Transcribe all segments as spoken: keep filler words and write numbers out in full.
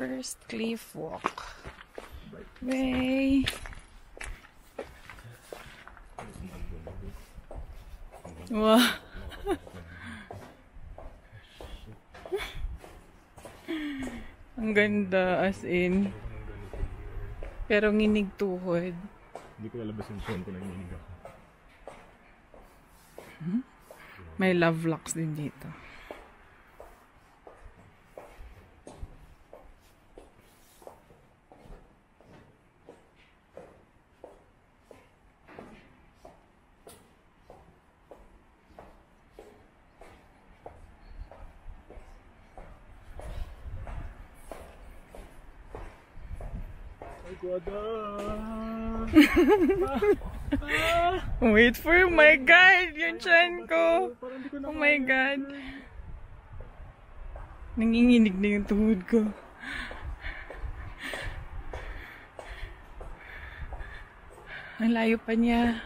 First cliff walk. Way. Wow. Ang ganda, as in. Pero nginig tuhod. Hindi ko lalabas yung phone ko na nginig ako. Hmm? May love locks din dito. Wait for, oh my god, yung chan ko. Oh my god. Nanginginig na yung tuhod ko. Ang layo pa niya.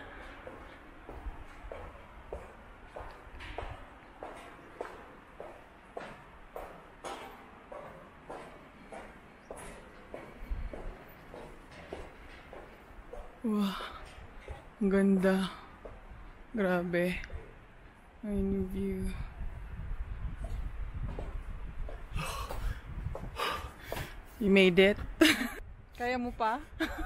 Wow, ang ganda. Grabe. Ang view. You made it. Kaya mo pa?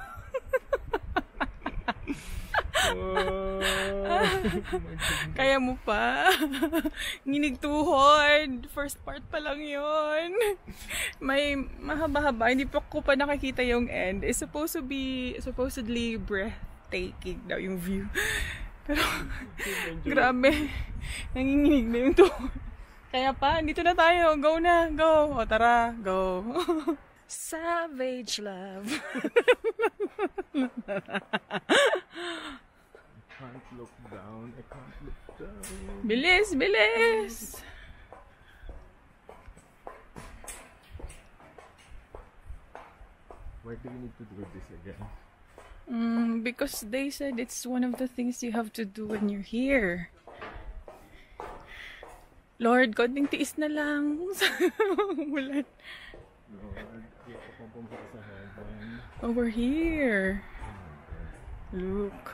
Oh, kaya mo pa? Nginig tuhod. First part pa lang yun. May mahaba-haba. Hindi pa ko pa nakikita yung end. It's supposed to be, supposedly breathtaking daw yung view. Pero, grabe. Nanginginig na yung tuhod. Kaya pa, dito na tayo. Go na, go. O tara, go. Savage love. I can't look down. I can't look down. Bilis, bilis. Why do we need to do this again? Mm, because they said it's one of the things you have to do when you're here. Lord, konting tiis na lang. Wala. Lord, get up on sa heaven. Oh, we're here. Look.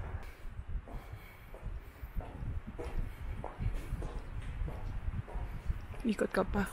Ikot ka pa.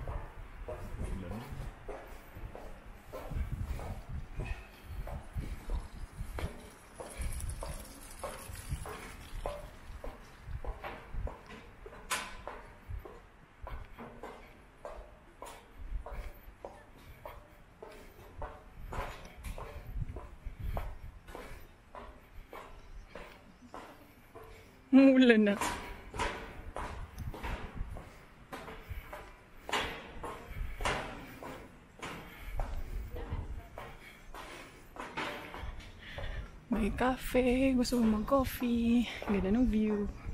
Mula na. May cafe. Gusto mo mag-coffee. Ganda ng view.